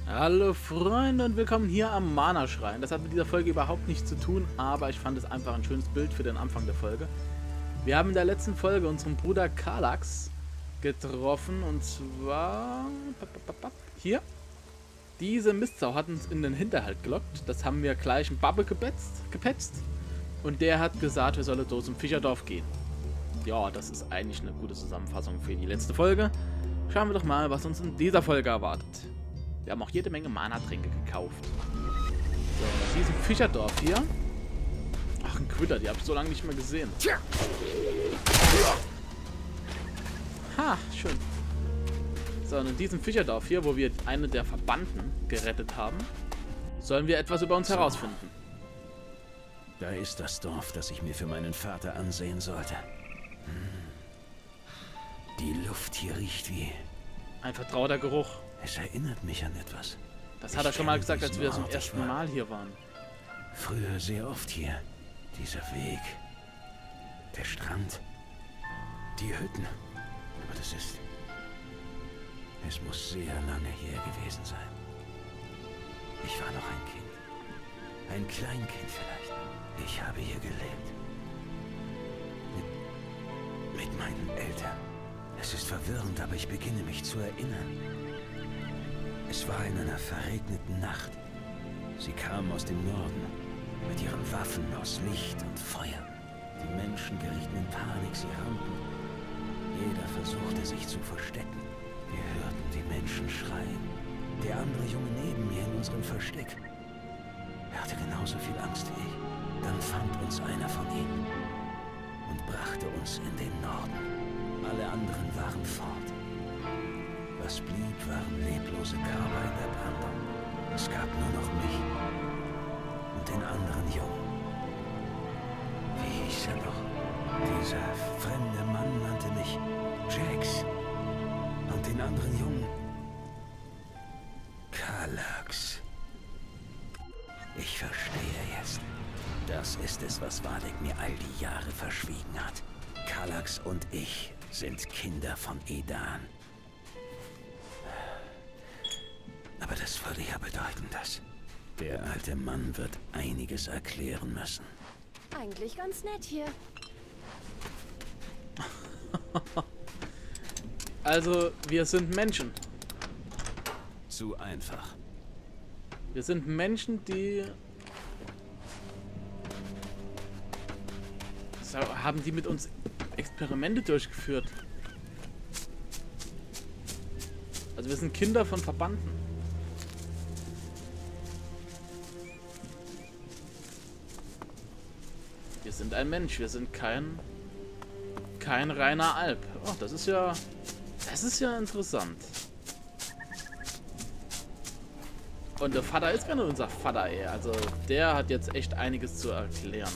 Hallo Freunde und willkommen hier am Mana-Schrein. Das hat mit dieser Folge überhaupt nichts zu tun, aber ich fand es einfach ein schönes Bild für den Anfang der Folge. Wir haben in der letzten Folge unseren Bruder Kallax getroffen und zwar hier. Diese Mistsau hat uns in den Hinterhalt gelockt. Das haben wir gleich in Babbe gepetzt und der hat gesagt, wir sollen so zum Fischerdorf gehen. Ja, das ist eigentlich eine gute Zusammenfassung für die letzte Folge. Schauen wir doch mal, was uns in dieser Folge erwartet. Wir haben auch jede Menge Mana-Tränke gekauft. So, in diesem Fischerdorf hier. Ach, ein Quitter, die habe ich so lange nicht mehr gesehen. Ha, schön. So, und in diesem Fischerdorf hier, wo wir eine der Verbannten gerettet haben, sollen wir etwas über uns herausfinden. Da ist das Dorf, das ich mir für meinen Vater ansehen sollte. Die Luft hier riecht wie... Ein vertrauter Geruch. Es erinnert mich an etwas. Das hat er schon mal gesagt, als wir zum ersten Mal hier waren. Früher sehr oft hier. Dieser Weg. Der Strand. Die Hütten. Aber das ist... Es muss sehr lange her gewesen sein. Ich war noch ein Kind. Ein Kleinkind vielleicht. Ich habe hier gelebt. Mit meinen Eltern. Es ist verwirrend, aber ich beginne mich zu erinnern. Es war in einer verregneten Nacht. Sie kamen aus dem Norden, mit ihren Waffen aus Licht und Feuer. Die Menschen gerieten in Panik, sie rannten. Jeder versuchte sich zu verstecken. Wir hörten die Menschen schreien. Der andere Junge neben mir in unserem Versteck. Er hatte genauso viel Angst wie ich. Dann fand uns einer von ihnen und brachte uns in den Norden. Alle anderen waren fort. Was blieb, waren leblose Körper in der Brandung. Es gab nur noch mich und den anderen Jungen. Wie hieß er noch? Dieser fremde Mann nannte mich Jax. Und den anderen Jungen Kallax. Ich verstehe jetzt. Das ist es, was Vardek mir all die Jahre verschwiegen hat. Kallax und ich sind Kinder von Edan. Aber das würde ja bedeuten, dass der alte Mann wird einiges erklären müssen. Eigentlich ganz nett hier. Also, wir sind Menschen. Zu einfach. Wir sind Menschen, die... Haben die mit uns Experimente durchgeführt? Also wir sind Kinder von Verbannten. Wir sind ein Mensch, wir sind kein reiner Alp. Oh, das ist ja interessant. Und der Vater ist gar nicht unser Vater, ey. Also der hat jetzt echt einiges zu erklären.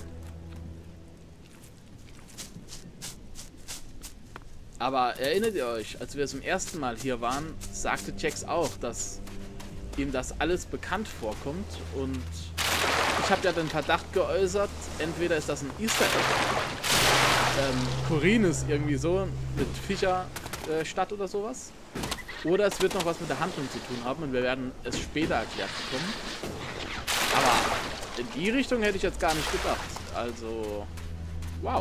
Aber erinnert ihr euch, als wir zum ersten Mal hier waren, sagte Jax auch, dass ihm das alles bekannt vorkommt. Und ich habe ja den Verdacht geäußert, entweder ist das ein Easter Egg, Kurin ist irgendwie so, mit Fischerstadt oder sowas. Oder es wird noch was mit der Handlung zu tun haben und wir werden es später erklärt bekommen. Aber in die Richtung hätte ich jetzt gar nicht gedacht. Also, wow.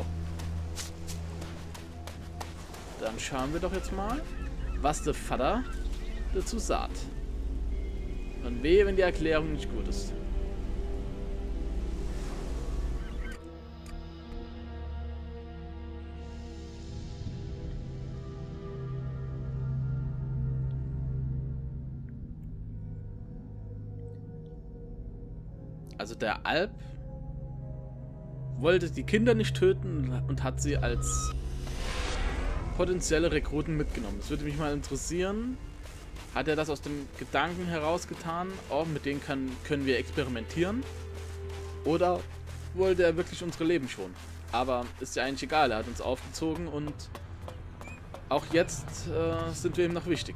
Dann schauen wir doch jetzt mal, was der Vater dazu sagt. Und wehe, wenn die Erklärung nicht gut ist. Also der Alp wollte die Kinder nicht töten und hat sie als potenzielle Rekruten mitgenommen. Das würde mich mal interessieren. Hat er das aus dem Gedanken herausgetan? Oh, mit denen können wir experimentieren? Oder wollte er wirklich unsere Leben schonen? Aber ist ja eigentlich egal. Er hat uns aufgezogen und auch jetzt sind wir ihm noch wichtig.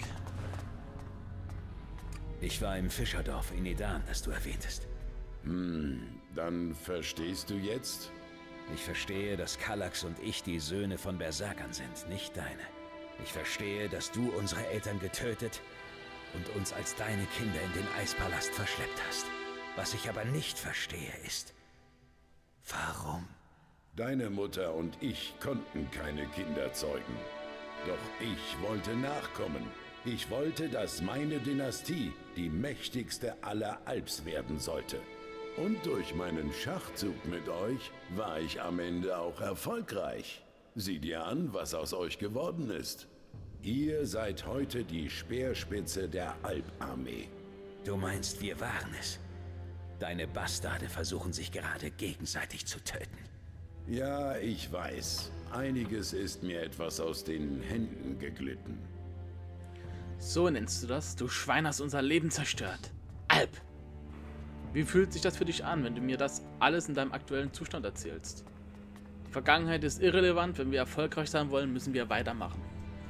Ich war im Fischerdorf in Edan, das du erwähntest. Dann verstehst du jetzt? Ich verstehe, dass Kallax und ich die Söhne von Berserkern sind, nicht deine. Ich verstehe, dass du unsere Eltern getötet und uns als deine Kinder in den Eispalast verschleppt hast. Was ich aber nicht verstehe ist, warum? Deine Mutter und ich konnten keine Kinder zeugen. Doch ich wollte nachkommen. Ich wollte, dass meine Dynastie die mächtigste aller Alps werden sollte. Und durch meinen Schachzug mit euch war ich am Ende auch erfolgreich. Sieh dir an, was aus euch geworden ist. Ihr seid heute die Speerspitze der Alparmee. Du meinst, wir waren es? Deine Bastarde versuchen sich gerade gegenseitig zu töten. Ja, ich weiß. Einiges ist mir etwas aus den Händen geglitten. So nennst du das? Du Schwein, hast unser Leben zerstört. Alp! Wie fühlt sich das für dich an, wenn du mir das alles in deinem aktuellen Zustand erzählst? Die Vergangenheit ist irrelevant. Wenn wir erfolgreich sein wollen, müssen wir weitermachen.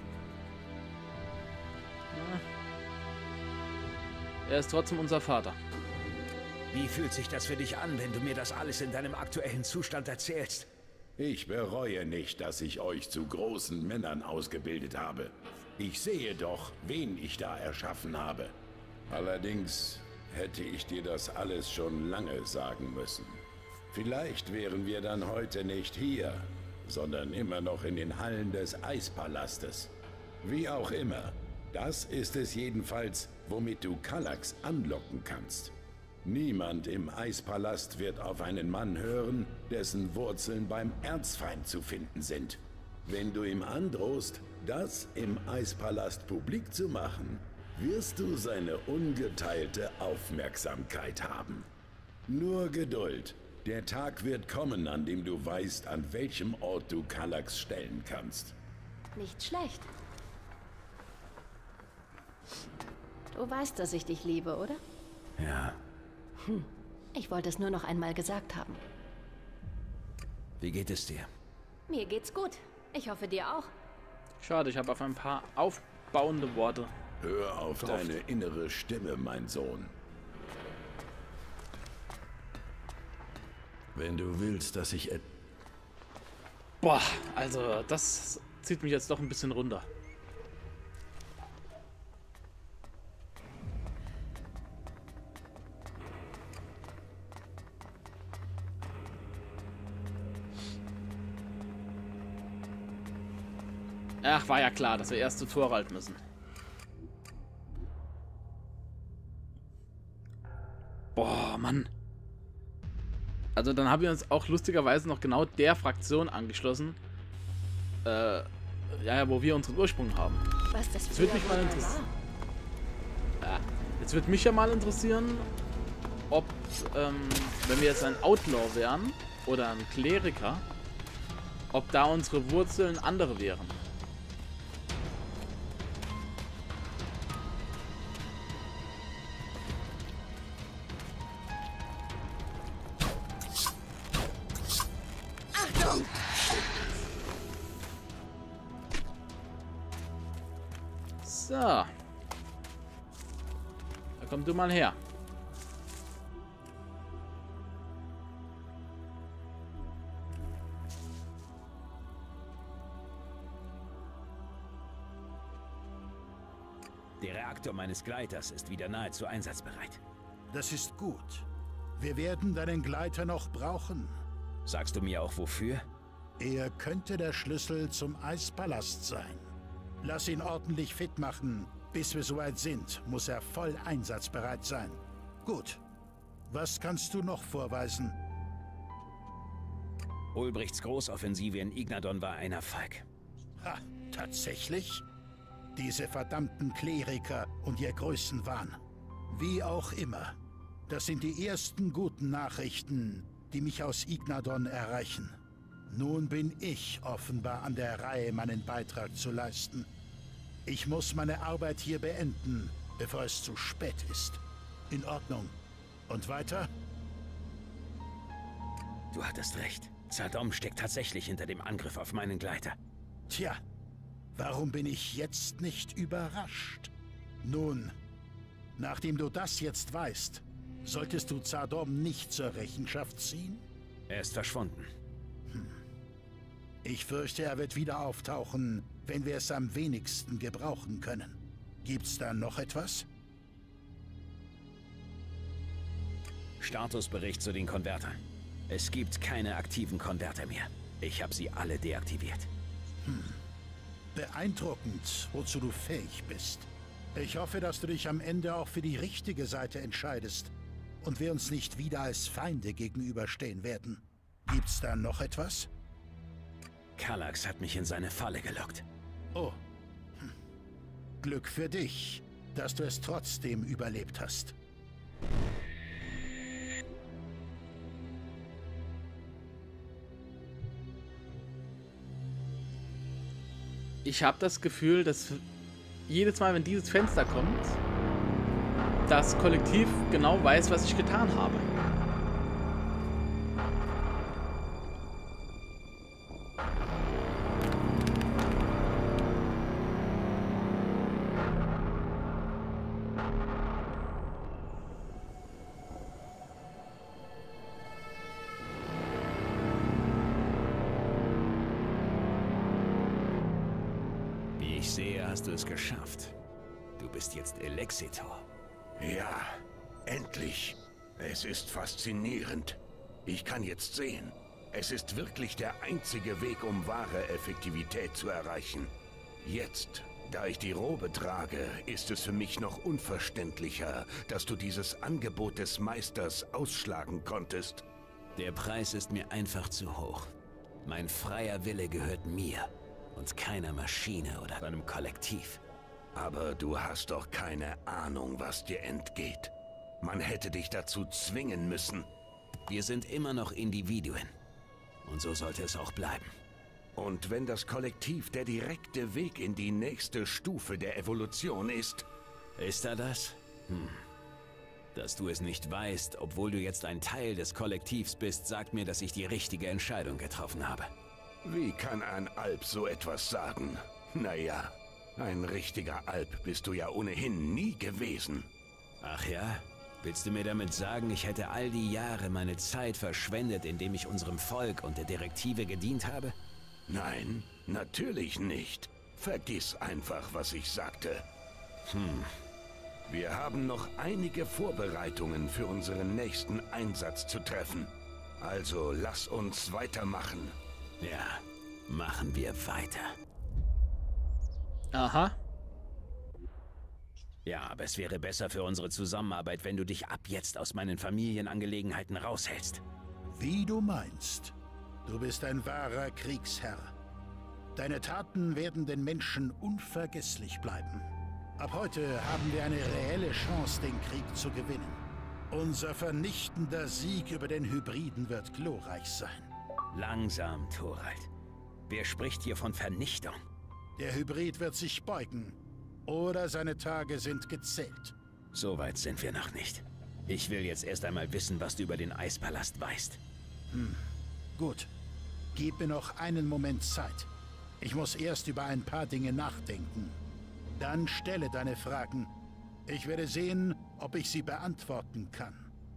Er ist trotzdem unser Vater. Wie fühlt sich das für dich an, wenn du mir das alles in deinem aktuellen Zustand erzählst? Ich bereue nicht, dass ich euch zu großen Männern ausgebildet habe. Ich sehe doch, wen ich da erschaffen habe. Allerdings hätte ich dir das alles schon lange sagen müssen. Vielleicht wären wir dann heute nicht hier, sondern immer noch in den Hallen des Eispalastes. Wie auch immer, das ist es jedenfalls, womit du Kallax anlocken kannst. Niemand im Eispalast wird auf einen Mann hören, dessen Wurzeln beim Erzfeind zu finden sind. Wenn du ihm androhst, das im Eispalast publik zu machen, wirst du seine ungeteilte Aufmerksamkeit haben. Nur Geduld. Der Tag wird kommen, an dem du weißt, an welchem Ort du Kallax stellen kannst. Nicht schlecht. Du weißt, dass ich dich liebe, oder? Ja. Ich wollte es nur noch einmal gesagt haben. Wie geht es dir? Mir geht's gut. Ich hoffe, dir auch. Schade, ich habe auf ein paar aufbauende Worte. Hör auf deine innere Stimme, mein Sohn. Wenn du willst, dass ich... Boah, also das zieht mich jetzt doch ein bisschen runter. Ach, war ja klar, dass wir erst zu Thorald müssen. Boah, Mann. Also dann haben wir uns auch lustigerweise noch genau der Fraktion angeschlossen, ja, wo wir unseren Ursprung haben. Was das Jetzt würde mich mal interessieren. Ja, jetzt würde mich ja mal interessieren, ob, wenn wir jetzt ein Outlaw wären oder ein Kleriker, ob da unsere Wurzeln andere wären. So. Da komm du mal her. Der Reaktor meines Gleiters ist wieder nahezu einsatzbereit. Das ist gut. Wir werden deinen Gleiter noch brauchen. Sagst du mir auch wofür? Er könnte der Schlüssel zum Eispalast sein. Lass ihn ordentlich fit machen. Bis wir soweit sind, muss er voll einsatzbereit sein. Gut. Was kannst du noch vorweisen? Ulbrichts Großoffensive in Ignadon war ein Erfolg. Ha, tatsächlich? Diese verdammten Kleriker und ihr Größenwahn. Wie auch immer. Das sind die ersten guten Nachrichten, die mich aus Ignadon erreichen. Nun bin ich offenbar an der Reihe, meinen Beitrag zu leisten. Ich muss meine Arbeit hier beenden, bevor es zu spät ist. In Ordnung. Und weiter? Du hattest recht. Zardom steckt tatsächlich hinter dem Angriff auf meinen Gleiter. Tja, warum bin ich jetzt nicht überrascht? Nun, nachdem du das jetzt weißt, solltest du Zardom nicht zur Rechenschaft ziehen? Er ist verschwunden. Ich fürchte, er wird wieder auftauchen, wenn wir es am wenigsten gebrauchen können. Gibt's da noch etwas? Statusbericht zu den Konvertern. Es gibt keine aktiven Konverter mehr. Ich habe sie alle deaktiviert. Beeindruckend, wozu du fähig bist. Ich hoffe, dass du dich am Ende auch für die richtige Seite entscheidest und wir uns nicht wieder als Feinde gegenüberstehen werden. Gibt's da noch etwas? Kallax hat mich in seine Falle gelockt. Oh. Glück für dich, dass du es trotzdem überlebt hast. Ich habe das Gefühl, dass jedes Mal, wenn dieses Fenster kommt, das Kollektiv genau weiß, was ich getan habe. Ich sehe, hast du es geschafft. Du bist jetzt Elexitor. Ja, endlich. Es ist faszinierend. Ich kann jetzt sehen. Es ist wirklich der einzige Weg, um wahre Effektivität zu erreichen. Jetzt, da ich die Robe trage, ist es für mich noch unverständlicher, dass du dieses Angebot des Meisters ausschlagen konntest. Der Preis ist mir einfach zu hoch. Mein freier Wille gehört mir und keiner Maschine oder einem Kollektiv. Aber du hast doch keine Ahnung, was dir entgeht. Man hätte dich dazu zwingen müssen. Wir sind immer noch Individuen. Und so sollte es auch bleiben. Und wenn das Kollektiv der direkte Weg in die nächste Stufe der Evolution ist... Ist er das? Dass du es nicht weißt, obwohl du jetzt ein Teil des Kollektivs bist, sagt mir, dass ich die richtige Entscheidung getroffen habe. Wie kann ein Alp so etwas sagen? Naja, ein richtiger Alp bist du ja ohnehin nie gewesen. Ach ja? Willst du mir damit sagen, ich hätte all die Jahre meine Zeit verschwendet, indem ich unserem Volk und der Direktive gedient habe? Nein, natürlich nicht. Vergiss einfach, was ich sagte. Wir haben noch einige Vorbereitungen für unseren nächsten Einsatz zu treffen. Also lass uns weitermachen. Ja, machen wir weiter. Aha. Ja, aber es wäre besser für unsere Zusammenarbeit, wenn du dich ab jetzt aus meinen Familienangelegenheiten raushältst. Wie du meinst. Du bist ein wahrer Kriegsherr. Deine Taten werden den Menschen unvergesslich bleiben. Ab heute haben wir eine reelle Chance, den Krieg zu gewinnen. Unser vernichtender Sieg über den Hybriden wird glorreich sein. Langsam, Thorald. Wer spricht hier von Vernichtung? Der Hybrid wird sich beugen. Oder seine Tage sind gezählt. So weit sind wir noch nicht. Ich will jetzt erst einmal wissen, was du über den Eispalast weißt. Gut. Gib mir noch einen Moment Zeit. Ich muss erst über ein paar Dinge nachdenken. Dann stelle deine Fragen. Ich werde sehen, ob ich sie beantworten kann.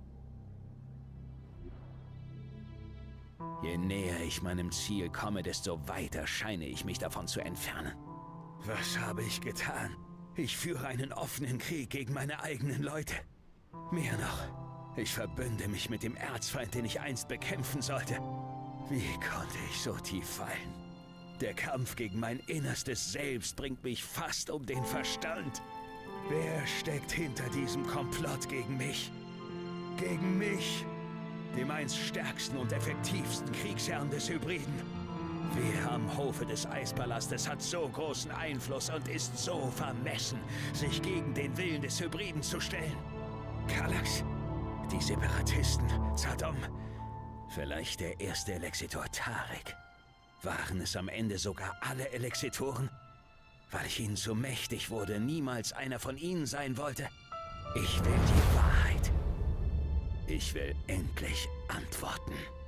Je näher ich meinem Ziel komme, desto weiter scheine ich mich davon zu entfernen. Was habe ich getan? Ich führe einen offenen Krieg gegen meine eigenen Leute. Mehr noch, ich verbünde mich mit dem Erzfeind, den ich einst bekämpfen sollte. Wie konnte ich so tief fallen? Der Kampf gegen mein innerstes Selbst bringt mich fast um den Verstand. Wer steckt hinter diesem Komplott gegen mich? Gegen mich, dem einst stärksten und effektivsten Kriegsherrn des Hybriden. Wer am Hofe des Eispalastes hat so großen Einfluss und ist so vermessen, sich gegen den Willen des Hybriden zu stellen? Kallax, die Separatisten, Zadom, vielleicht der erste Elexitor Tarek. Waren es am Ende sogar alle Elexitoren? Weil ich ihnen zu mächtig wurde, niemals einer von ihnen sein wollte. Ich will die Wahrheit. Ich will endlich antworten.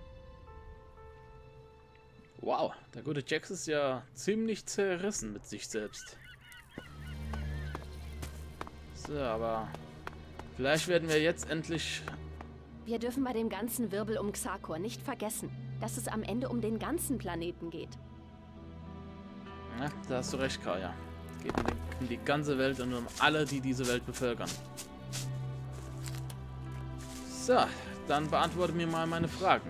Wow, der gute Jax ist ja ziemlich zerrissen mit sich selbst. So, aber vielleicht werden wir jetzt endlich... Wir dürfen bei dem ganzen Wirbel um Xakor nicht vergessen, dass es am Ende um den ganzen Planeten geht. Ja, da hast du recht, Kaya. Es geht um die ganze Welt und um alle, die diese Welt bevölkern. So, Dann beantworte mir mal meine Fragen.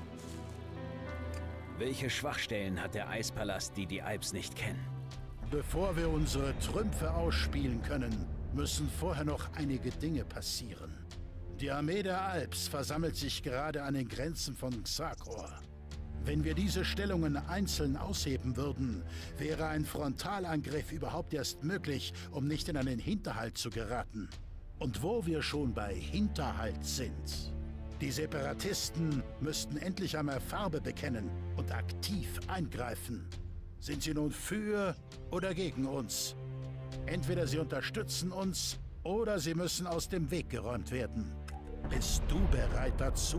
Welche Schwachstellen hat der Eispalast, die die Alps nicht kennen? Bevor wir unsere Trümpfe ausspielen können, müssen vorher noch einige Dinge passieren. Die Armee der Alps versammelt sich gerade an den Grenzen von Xakor. Wenn wir diese Stellungen einzeln ausheben würden, wäre ein Frontalangriff überhaupt erst möglich, um nicht in einen Hinterhalt zu geraten. Und wo wir schon bei Hinterhalt sind. Die Separatisten müssten endlich einmal Farbe bekennen und aktiv eingreifen. Sind sie nun für oder gegen uns? Entweder sie unterstützen uns oder sie müssen aus dem Weg geräumt werden. Bist du bereit dazu?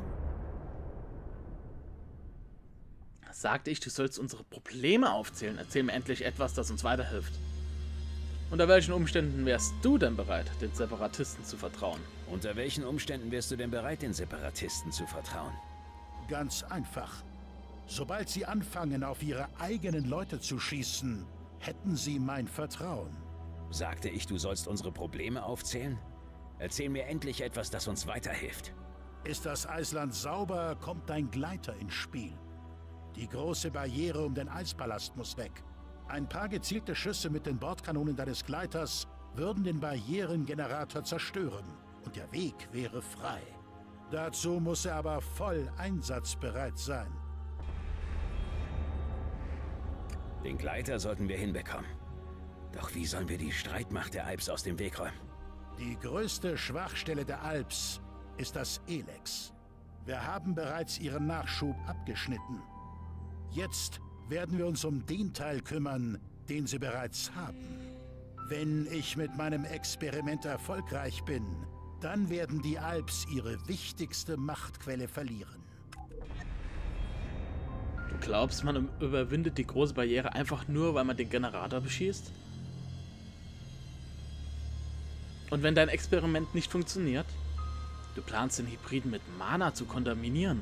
Sagte ich, du sollst unsere Probleme aufzählen. Erzähl mir endlich etwas, das uns weiterhilft. Unter welchen Umständen wärst du denn bereit, den Separatisten zu vertrauen? Unter welchen Umständen wärst du denn bereit, den Separatisten zu vertrauen? Ganz einfach. Sobald sie anfangen, auf ihre eigenen Leute zu schießen, hätten sie mein Vertrauen. Sagte ich, du sollst unsere Probleme aufzählen? Erzähl mir endlich etwas, das uns weiterhilft. Ist das Eisland sauber, kommt dein Gleiter ins Spiel. Die große Barriere um den Eispalast muss weg. Ein paar gezielte Schüsse mit den Bordkanonen deines Gleiters würden den Barrierengenerator zerstören und der Weg wäre frei. Dazu muss er aber voll einsatzbereit sein. Den Gleiter sollten wir hinbekommen. Doch wie sollen wir die Streitmacht der Alps aus dem Weg räumen? Die größte Schwachstelle der Alps ist das Elex. Wir haben bereits ihren Nachschub abgeschnitten. Jetzt werden wir uns um den Teil kümmern, den sie bereits haben. Wenn ich mit meinem Experiment erfolgreich bin, dann werden die Alps ihre wichtigste Machtquelle verlieren. Du glaubst, man überwindet die große Barriere einfach nur, weil man den Generator beschießt? Und wenn dein Experiment nicht funktioniert? Du planst den Hybriden mit Mana zu kontaminieren.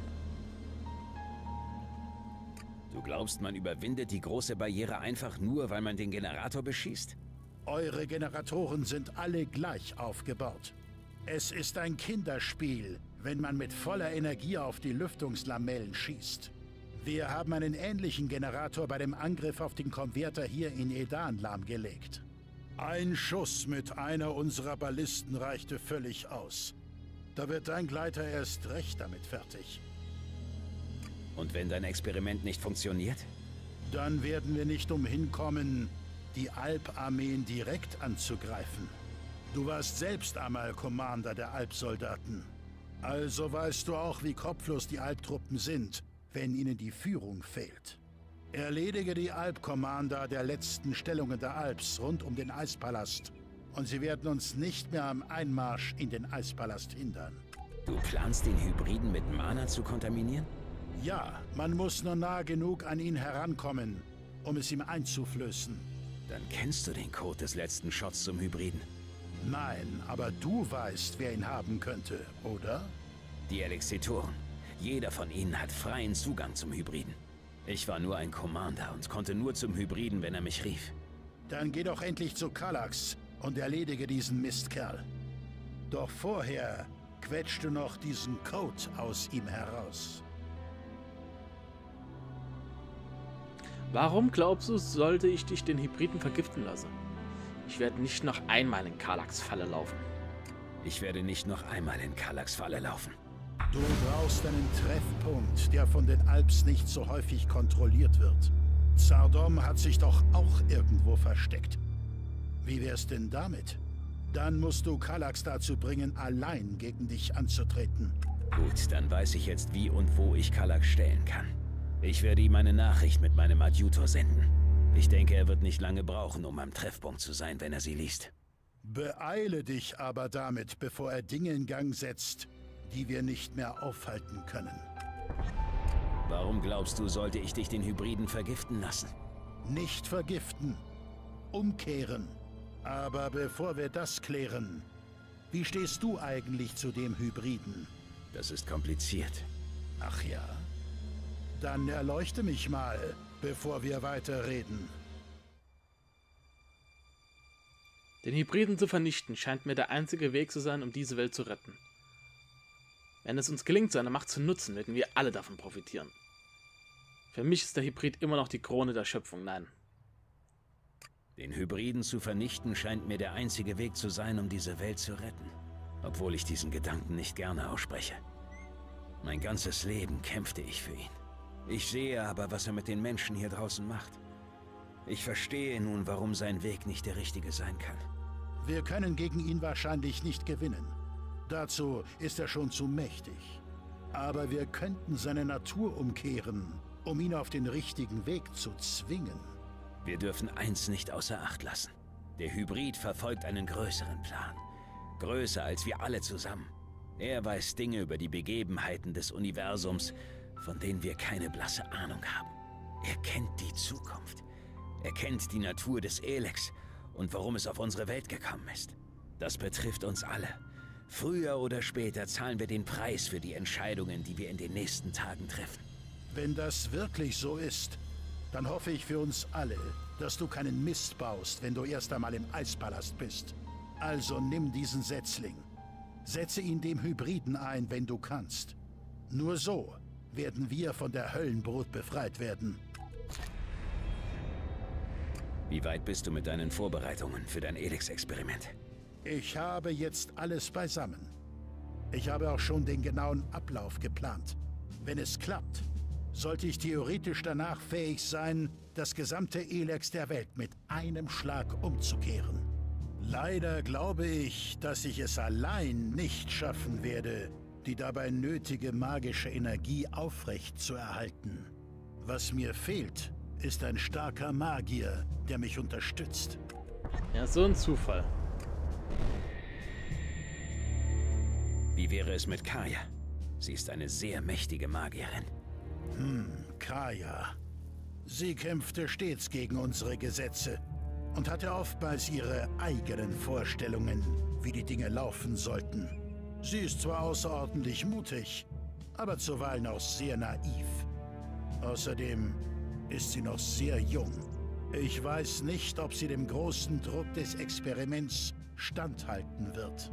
Du glaubst, man überwindet die große Barriere einfach nur, weil man den Generator beschießt? Eure Generatoren sind alle gleich aufgebaut. Es ist ein Kinderspiel, wenn man mit voller Energie auf die Lüftungslamellen schießt. Wir haben einen ähnlichen Generator bei dem Angriff auf den Konverter hier in Edan lahmgelegt. Ein Schuss mit einer unserer Ballisten reichte völlig aus. Da wird dein Gleiter erst recht damit fertig. Und wenn dein Experiment nicht funktioniert? Dann werden wir nicht umhin kommen, die Alp-Armeen direkt anzugreifen. Du warst selbst einmal Commander der Alpsoldaten. Also weißt du auch, wie kopflos die Alptruppen sind, wenn ihnen die Führung fehlt. Erledige die Alp-Commander der letzten Stellungen der Alps rund um den Eispalast. Und sie werden uns nicht mehr am Einmarsch in den Eispalast hindern. Du planst, den Hybriden mit Mana zu kontaminieren? Ja, man muss nur nah genug an ihn herankommen, um es ihm einzuflößen. Dann kennst du den Code des letzten Shots zum Hybriden. Nein, aber du weißt, wer ihn haben könnte, oder? Die Elexitoren. Jeder von ihnen hat freien Zugang zum Hybriden. Ich war nur ein Commander und konnte nur zum Hybriden, wenn er mich rief. Dann geh doch endlich zu Kallax und erledige diesen Mistkerl. Doch vorher quetschst du noch diesen Code aus ihm heraus. Warum glaubst du, sollte ich dich den Hybriden vergiften lassen? Ich werde nicht noch einmal in Kallax Falle laufen. Ich werde nicht noch einmal in Kallax Falle laufen. Du brauchst einen Treffpunkt, der von den Alps nicht so häufig kontrolliert wird. Zardom hat sich doch auch irgendwo versteckt. Wie wär's denn damit? Dann musst du Kallax dazu bringen, allein gegen dich anzutreten. Gut, dann weiß ich jetzt, wie und wo ich Kallax stellen kann. Ich werde ihm eine Nachricht mit meinem Adjutor senden. Ich denke, er wird nicht lange brauchen, um am Treffpunkt zu sein, wenn er sie liest. Beeile dich aber damit, bevor er Dinge in Gang setzt, die wir nicht mehr aufhalten können. Warum glaubst du, sollte ich dich den Hybriden vergiften lassen? Nicht vergiften. Umkehren. Aber bevor wir das klären, wie stehst du eigentlich zu dem Hybriden? Das ist kompliziert. Ach ja. Dann erleuchte mich mal, bevor wir weiterreden. Den Hybriden zu vernichten scheint mir der einzige Weg zu sein, um diese Welt zu retten. Wenn es uns gelingt, seine Macht zu nutzen, werden wir alle davon profitieren. Für mich ist der Hybrid immer noch die Krone der Schöpfung, nein. Den Hybriden zu vernichten scheint mir der einzige Weg zu sein, um diese Welt zu retten. Obwohl ich diesen Gedanken nicht gerne ausspreche. Mein ganzes Leben kämpfte ich für ihn. Ich sehe aber, was er mit den Menschen hier draußen macht. Ich verstehe nun, warum sein Weg nicht der richtige sein kann. Wir können gegen ihn wahrscheinlich nicht gewinnen. Dazu ist er schon zu mächtig. Aber wir könnten seine Natur umkehren, um ihn auf den richtigen Weg zu zwingen. Wir dürfen eins nicht außer Acht lassen. Der Hybrid verfolgt einen größeren Plan. Größer als wir alle zusammen. Er weiß Dinge über die Begebenheiten des Universums, von denen wir keine blasse Ahnung haben. Er kennt die Zukunft. Er kennt die Natur des Elex und warum es auf unsere Welt gekommen ist. Das betrifft uns alle. Früher oder später zahlen wir den Preis für die Entscheidungen, die wir in den nächsten Tagen treffen. Wenn das wirklich so ist, dann hoffe ich für uns alle, dass du keinen Mist baust, wenn du erst einmal im Eispalast bist. Also nimm diesen Setzling. Setze ihn dem Hybriden ein, wenn du kannst. Nur so werden wir von der Höllenbrut befreit werden. Wie weit bist du mit deinen Vorbereitungen für dein Elex-Experiment? Ich habe jetzt alles beisammen. Ich habe auch schon den genauen Ablauf geplant. Wenn es klappt, sollte ich theoretisch danach fähig sein, das gesamte Elex der Welt mit einem Schlag umzukehren. Leider glaube ich, dass ich es allein nicht schaffen werde, die dabei nötige magische Energie aufrecht zu erhalten. Was mir fehlt, ist ein starker Magier, der mich unterstützt. Ja, so ein Zufall. Wie wäre es mit Kaya? Sie ist eine sehr mächtige Magierin. Kaya. Sie kämpfte stets gegen unsere Gesetze und hatte oftmals ihre eigenen Vorstellungen, wie die Dinge laufen sollten. Sie ist zwar außerordentlich mutig, aber zuweilen auch sehr naiv. Außerdem ist sie noch sehr jung. Ich weiß nicht, ob sie dem großen Druck des Experiments standhalten wird.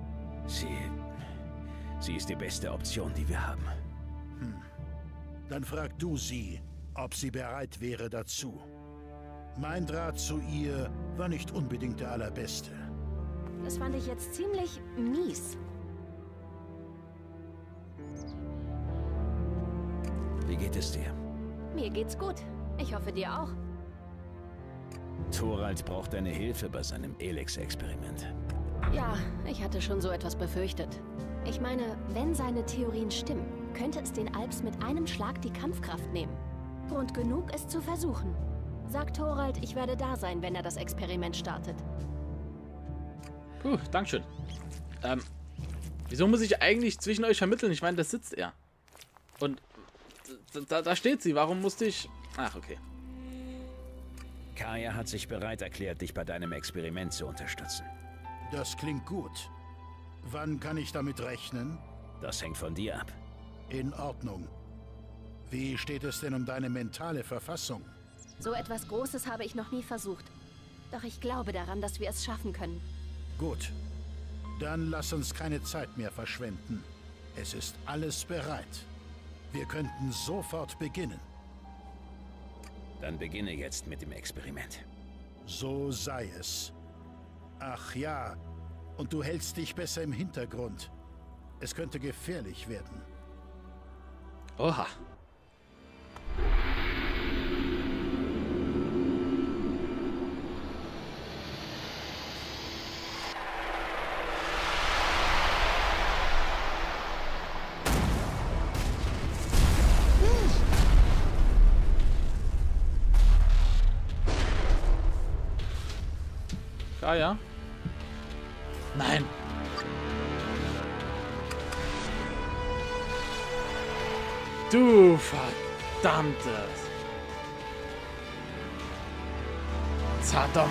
Sie ist die beste Option, die wir haben. Dann frag du sie, ob sie bereit wäre dazu. Mein Draht zu ihr war nicht unbedingt der allerbeste. Das fand ich jetzt ziemlich mies. Wie geht es dir? Mir geht's gut. Ich hoffe dir auch. Thorald braucht deine Hilfe bei seinem Elex-Experiment. Ja, ich hatte schon so etwas befürchtet. Ich meine, wenn seine Theorien stimmen, könnte es den Alps mit einem Schlag die Kampfkraft nehmen. Grund genug, es zu versuchen. Sagt Thorald, ich werde da sein, wenn er das Experiment startet. Dankeschön. Wieso muss ich eigentlich zwischen euch vermitteln? Ich meine, da sitzt er. Und da steht sie. Warum musste ich... Ach, okay. Kaya hat sich bereit erklärt, dich bei deinem Experiment zu unterstützen. Das klingt gut. Wann kann ich damit rechnen? Das hängt von dir ab. In Ordnung. Wie steht es denn um deine mentale Verfassung? So etwas Großes habe ich noch nie versucht. Doch ich glaube daran, dass wir es schaffen können. Gut. Dann lass uns keine Zeit mehr verschwenden. Es ist alles bereit. Wir könnten sofort beginnen. Dann beginne jetzt mit dem Experiment. So sei es. Ach ja, und du hältst dich besser im Hintergrund. Es könnte gefährlich werden. Oha. Kaya? Nein. Du verdammtes. Zadom.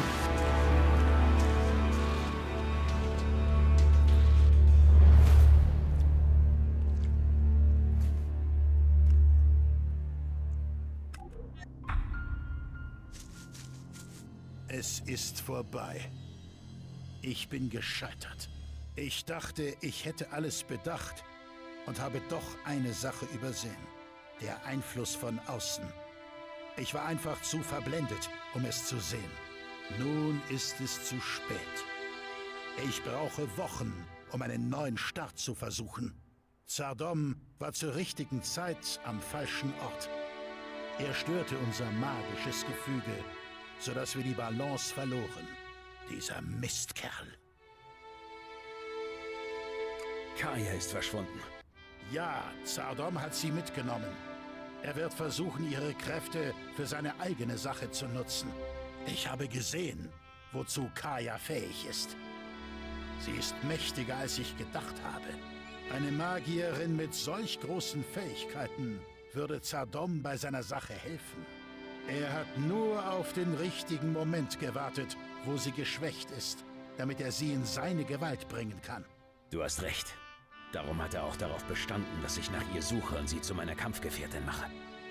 Es ist vorbei. Ich bin gescheitert. Ich dachte, ich hätte alles bedacht, und habe doch eine Sache übersehen. Der Einfluss von außen. Ich war einfach zu verblendet, um es zu sehen. Nun ist es zu spät. Ich brauche Wochen, um einen neuen Start zu versuchen. Zardom war zur richtigen Zeit am falschen Ort. Er störte unser magisches Gefüge, sodass wir die Balance verloren. Dieser Mistkerl. Kaya ist verschwunden. Ja, Zardom hat sie mitgenommen. Er wird versuchen, ihre Kräfte für seine eigene Sache zu nutzen. Ich habe gesehen, wozu Kaya fähig ist. Sie ist mächtiger, als ich gedacht habe. Eine Magierin mit solch großen Fähigkeiten würde Zardom bei seiner Sache helfen. Er hat nur auf den richtigen Moment gewartet, wo sie geschwächt ist, damit er sie in seine Gewalt bringen kann. Du hast recht. Darum hat er auch darauf bestanden, dass ich nach ihr suche und sie zu meiner Kampfgefährtin mache.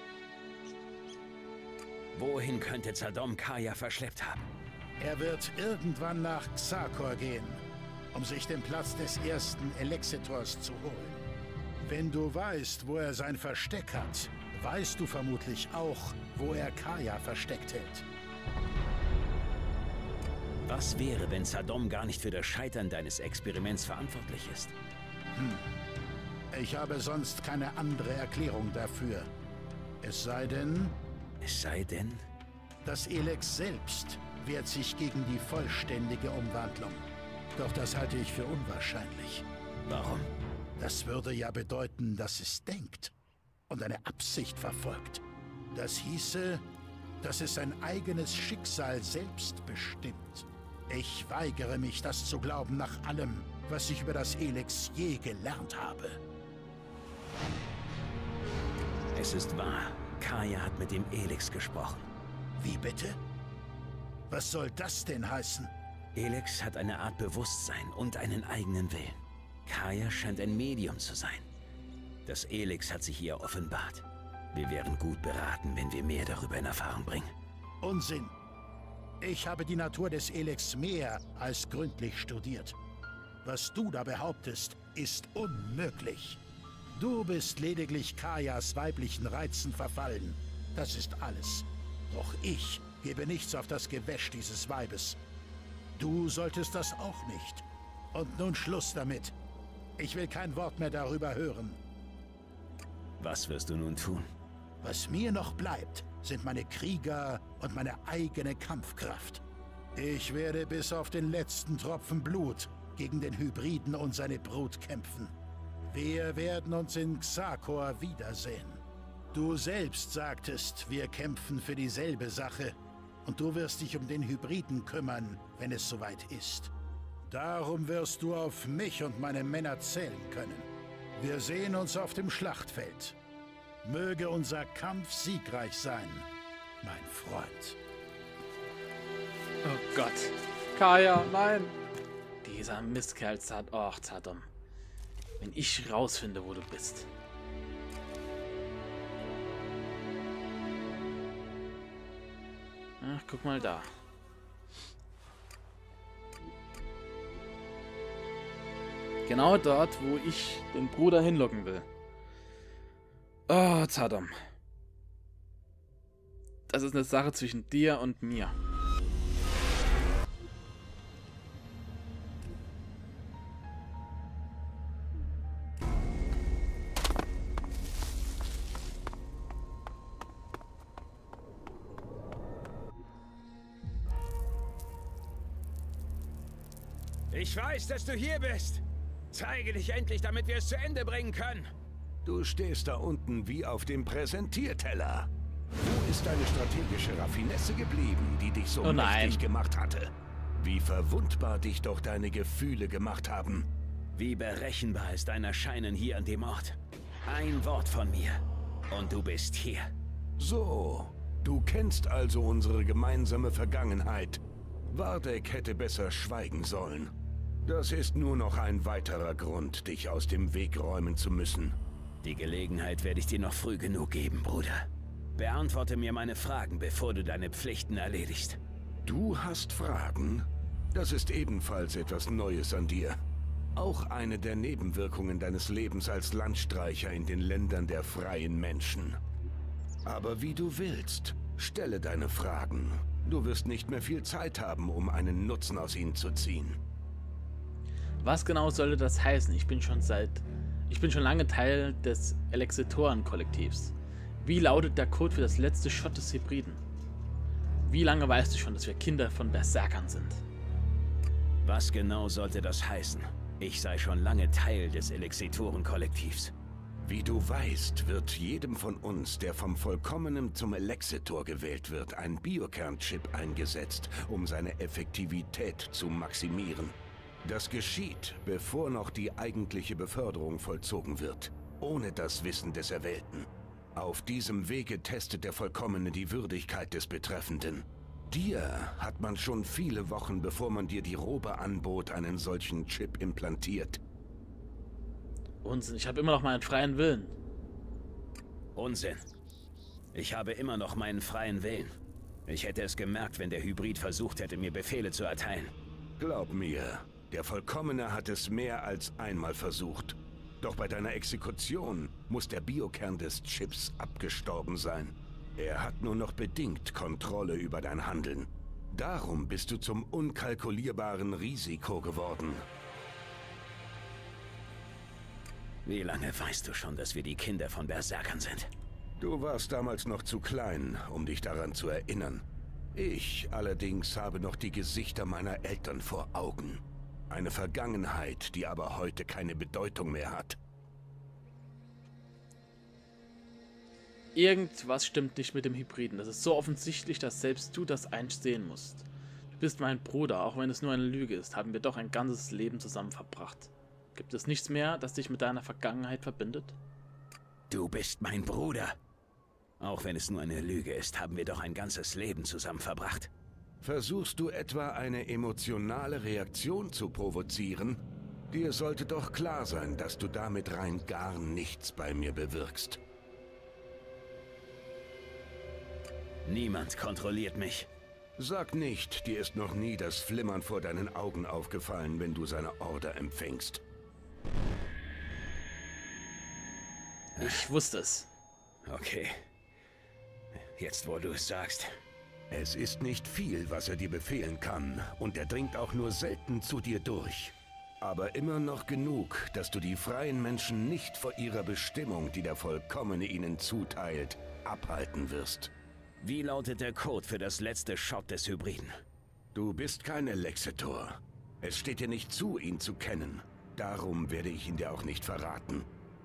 Wohin könnte Zardom Kaya verschleppt haben? Er wird irgendwann nach Xakor gehen, um sich den Platz des ersten Elexitors zu holen. Wenn du weißt, wo er sein Versteck hat, weißt du vermutlich auch, wo er Kaya versteckt hält. Was wäre, wenn Zardom gar nicht für das Scheitern deines Experiments verantwortlich ist? Ich habe sonst keine andere Erklärung dafür. Es sei denn... Es sei denn? Das Elex selbst wehrt sich gegen die vollständige Umwandlung. Doch das halte ich für unwahrscheinlich. Warum? Das würde ja bedeuten, dass es denkt und eine Absicht verfolgt. Das hieße, dass es sein eigenes Schicksal selbst bestimmt. Ich weigere mich, das zu glauben nach allem, was ich über das Elex je gelernt habe. Es ist wahr. Kaya hat mit dem Elex gesprochen. Wie bitte? Was soll das denn heißen? Elex hat eine Art Bewusstsein und einen eigenen Willen. Kaya scheint ein Medium zu sein. Das Elex hat sich ihr offenbart. Wir wären gut beraten, wenn wir mehr darüber in Erfahrung bringen. Unsinn. Ich habe die Natur des Elex mehr als gründlich studiert. Was du da behauptest, ist unmöglich. Du bist lediglich Kayas weiblichen Reizen verfallen. Das ist alles. Doch ich gebe nichts auf das Gewäsch dieses Weibes. Du solltest das auch nicht. Und nun Schluss damit. Ich will kein Wort mehr darüber hören. Was wirst du nun tun? Was mir noch bleibt, sind meine Krieger und meine eigene Kampfkraft. Ich werde bis auf den letzten Tropfen Blut gegen den Hybriden und seine Brut kämpfen. Wir werden uns in Xakor wiedersehen. Du selbst sagtest, wir kämpfen für dieselbe Sache. Und du wirst dich um den Hybriden kümmern, wenn es soweit ist. Darum wirst du auf mich und meine Männer zählen können. Wir sehen uns auf dem Schlachtfeld. Möge unser Kampf siegreich sein, mein Freund. Oh Gott. Kaya, nein. Dieser Mistkerl Zardom. Wenn ich rausfinde, wo du bist. Ach, guck mal da. Genau dort, wo ich den Bruder hinlocken will. Oh, Zardom. Das ist eine Sache zwischen dir und mir. Ich weiß, dass du hier bist. Zeige dich endlich, damit wir es zu Ende bringen können. Du stehst da unten wie auf dem Präsentierteller. Wo ist deine strategische Raffinesse geblieben, die dich so mächtig gemacht hatte? Wie verwundbar dich doch deine Gefühle gemacht haben. Wie berechenbar ist dein Erscheinen hier an dem Ort. Ein Wort von mir und du bist hier. So, du kennst also unsere gemeinsame Vergangenheit. Wardek hätte besser schweigen sollen. Das ist nur noch ein weiterer Grund, dich aus dem Weg räumen zu müssen. Die Gelegenheit werde ich dir noch früh genug geben, Bruder. Beantworte mir meine Fragen, bevor du deine Pflichten erledigst. Du hast Fragen? Das ist ebenfalls etwas Neues an dir. Auch eine der Nebenwirkungen deines Lebens als Landstreicher in den Ländern der freien Menschen. Aber wie du willst, stelle deine Fragen. Du wirst nicht mehr viel Zeit haben, um einen Nutzen aus ihnen zu ziehen. Was genau sollte das heißen? Ich bin schon lange Teil des Elexitoren-Kollektivs. Wie lautet der Code für das letzte Shot des Hybriden? Wie lange weißt du schon, dass wir Kinder von Berserkern sind? Was genau sollte das heißen? Ich sei schon lange Teil des Elexitoren-Kollektivs. Wie du weißt, wird jedem von uns, der vom Vollkommenen zum Elexitor gewählt wird, ein Biokernchip eingesetzt, um seine Effektivität zu maximieren. Das geschieht, bevor noch die eigentliche Beförderung vollzogen wird, ohne das Wissen des Erwählten. Auf diesem Wege testet der Vollkommene die Würdigkeit des Betreffenden. Dir hat man schon viele Wochen, bevor man dir die Robe anbot, einen solchen Chip implantiert. Unsinn, ich habe immer noch meinen freien Willen. Unsinn. Ich habe immer noch meinen freien Willen. Ich hätte es gemerkt, wenn der Hybrid versucht hätte, mir Befehle zu erteilen. Glaub mir, der Vollkommene hat es mehr als einmal versucht. Doch bei deiner Exekution muss der Biokern des Chips abgestorben sein. Er hat nur noch bedingt Kontrolle über dein Handeln. Darum bist du zum unkalkulierbaren Risiko geworden. Wie lange weißt du schon, dass wir die Kinder von Berserkern sind? Du warst damals noch zu klein, um dich daran zu erinnern. Ich allerdings habe noch die Gesichter meiner Eltern vor Augen. Eine Vergangenheit, die aber heute keine Bedeutung mehr hat. Irgendwas stimmt nicht mit dem Hybriden. Das ist so offensichtlich, dass selbst du das einst sehen musst. Du bist mein Bruder, auch wenn es nur eine Lüge ist, haben wir doch ein ganzes Leben zusammen verbracht. Gibt es nichts mehr, das dich mit deiner Vergangenheit verbindet? Du bist mein Bruder. Auch wenn es nur eine Lüge ist, haben wir doch ein ganzes Leben zusammen verbracht. Versuchst du etwa eine emotionale Reaktion zu provozieren? Dir sollte doch klar sein, dass du damit rein gar nichts bei mir bewirkst. Niemand kontrolliert mich. Sag nicht, dir ist noch nie das Flimmern vor deinen Augen aufgefallen, wenn du seine Order empfängst. Ich wusste es. Okay. Jetzt, wo du es sagst. Es ist nicht viel, was er dir befehlen kann, und er dringt auch nur selten zu dir durch. Aber immer noch genug, dass du die freien Menschen nicht vor ihrer Bestimmung, die der Vollkommene ihnen zuteilt, abhalten wirst. Wie lautet der Code für das letzte Shot des Hybriden? Du bist kein Elexitor. Es steht dir nicht zu, ihn zu kennen. Darum werde ich ihn dir auch nicht verraten.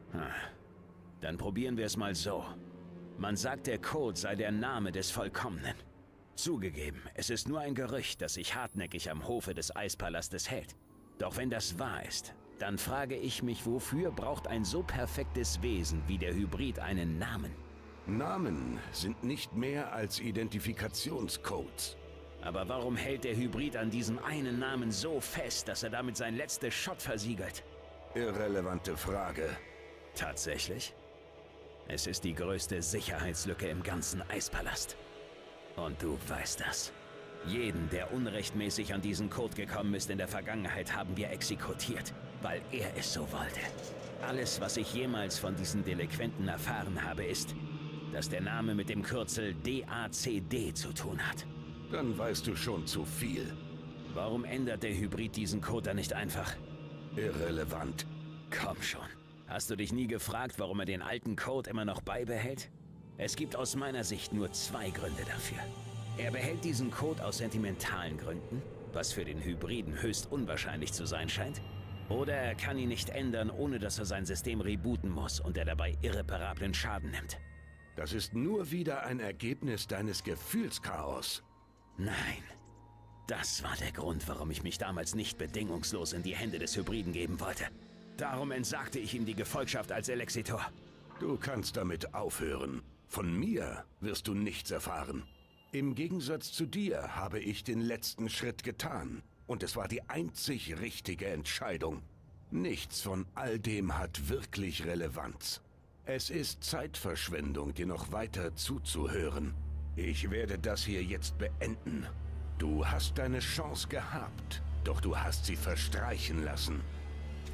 Dann probieren wir es mal so. Man sagt, der Code sei der Name des Vollkommenen. Zugegeben, es ist nur ein Gerücht, das sich hartnäckig am Hofe des Eispalastes hält. Doch wenn das wahr ist, dann frage ich mich, wofür braucht ein so perfektes Wesen wie der Hybrid einen Namen? Namen sind nicht mehr als Identifikationscodes. Aber warum hält der Hybrid an diesem einen Namen so fest, dass er damit sein letztes Shot versiegelt? Irrelevante Frage. Tatsächlich? Es ist die größte Sicherheitslücke im ganzen Eispalast. Und du weißt das. Jeden, der unrechtmäßig an diesen Code gekommen ist in der Vergangenheit, haben wir exekutiert, weil er es so wollte. Alles, was ich jemals von diesen Delinquenten erfahren habe, ist, dass der Name mit dem Kürzel DACD zu tun hat. Dann weißt du schon zu viel. Warum ändert der Hybrid diesen Code dann nicht einfach? Irrelevant. Komm schon. Hast du dich nie gefragt, warum er den alten Code immer noch beibehält? Es gibt aus meiner Sicht nur zwei Gründe dafür. Er behält diesen Code aus sentimentalen Gründen, was für den Hybriden höchst unwahrscheinlich zu sein scheint. Oder er kann ihn nicht ändern, ohne dass er sein System rebooten muss und er dabei irreparablen Schaden nimmt. Das ist nur wieder ein Ergebnis deines Gefühlschaos. Nein. Das war der Grund, warum ich mich damals nicht bedingungslos in die Hände des Hybriden geben wollte. Darum entsagte ich ihm die Gefolgschaft als Elexitor. Du kannst damit aufhören. Von mir wirst du nichts erfahren. Im Gegensatz zu dir habe ich den letzten Schritt getan. Und es war die einzig richtige Entscheidung. Nichts von all dem hat wirklich Relevanz. Es ist Zeitverschwendung, dir noch weiter zuzuhören. Ich werde das hier jetzt beenden. Du hast deine Chance gehabt, doch du hast sie verstreichen lassen.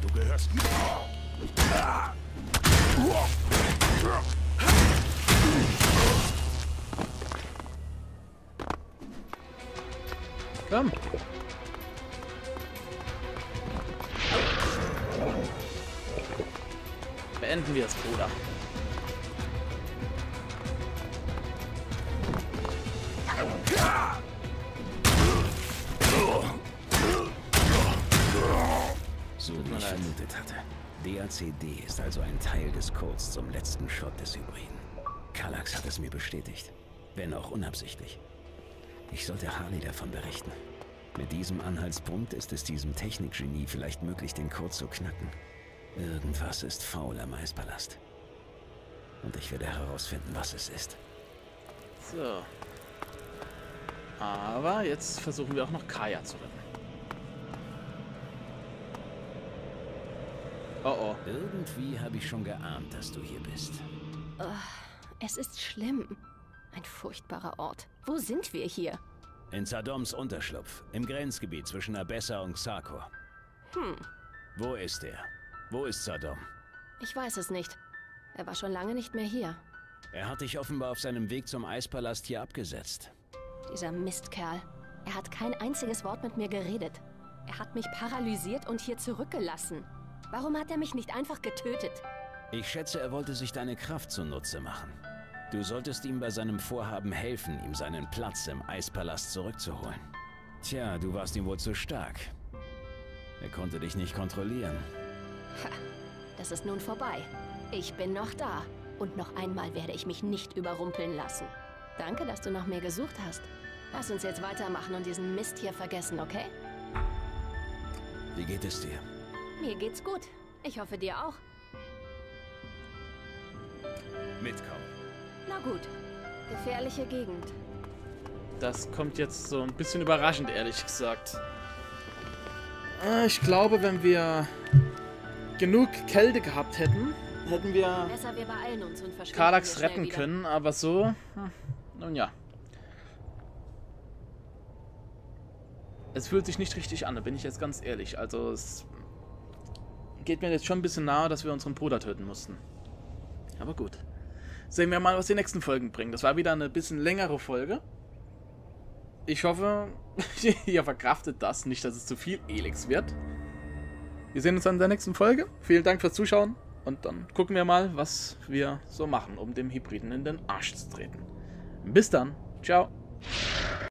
Du gehörst... Komm. Beenden wir es, Bruder. So wie ich vermutet hatte. DACD ist also ein Teil des Codes zum letzten Shot des Hybriden. Kallax hat es mir bestätigt, wenn auch unabsichtlich. Ich sollte Harley davon berichten. Mit diesem Anhaltspunkt ist es diesem Technikgenie vielleicht möglich, den Code zu knacken. Irgendwas ist faul am Eispalast. Und ich werde herausfinden, was es ist. So. Aber jetzt versuchen wir auch noch Kaya zu retten. Oh oh. Irgendwie habe ich schon geahnt, dass du hier bist. Es ist schlimm. Ein furchtbarer Ort. Wo sind wir hier? In Sadoms Unterschlupf, im Grenzgebiet zwischen Abessa und Xarkor. Wo ist er? Wo ist Sadom? Ich weiß es nicht. Er war schon lange nicht mehr hier. Er hat dich offenbar auf seinem Weg zum Eispalast hier abgesetzt. Dieser Mistkerl. Er hat kein einziges Wort mit mir geredet. Er hat mich paralysiert und hier zurückgelassen. Warum hat er mich nicht einfach getötet? Ich schätze, er wollte sich deine Kraft zunutze machen. Du solltest ihm bei seinem Vorhaben helfen, ihm seinen Platz im Eispalast zurückzuholen. Tja, du warst ihm wohl zu stark. Er konnte dich nicht kontrollieren. Ha, das ist nun vorbei. Ich bin noch da. Und noch einmal werde ich mich nicht überrumpeln lassen. Danke, dass du nach mir gesucht hast. Lass uns jetzt weitermachen und diesen Mist hier vergessen, okay? Wie geht es dir? Mir geht's gut. Ich hoffe, dir auch. Mitkommen. Na gut. Gefährliche Gegend. Das kommt jetzt so ein bisschen überraschend, ehrlich gesagt. Ich glaube, wenn wir genug Kälte gehabt hätten, hätten wir Besser, wir beeilen uns und verschwinden Kallax schnell retten wieder. können, aber so, nun ja. Es fühlt sich nicht richtig an, da bin ich jetzt ganz ehrlich. Also es geht mir jetzt schon ein bisschen nahe, dass wir unseren Bruder töten mussten. Aber gut. Sehen wir mal, was die nächsten Folgen bringen. Das war wieder eine bisschen längere Folge. Ich hoffe, ihr verkraftet das, nicht, dass es zu viel Elex wird. Wir sehen uns dann in der nächsten Folge. Vielen Dank fürs Zuschauen. Und dann gucken wir mal, was wir so machen, um dem Hybriden in den Arsch zu treten. Bis dann. Ciao.